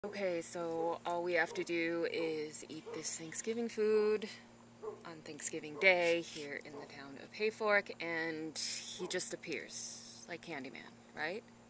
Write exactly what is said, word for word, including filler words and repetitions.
Okay, so all we have to do is eat this Thanksgiving food on Thanksgiving Day here in the town of Hayfork, and he just appears like Candyman, right?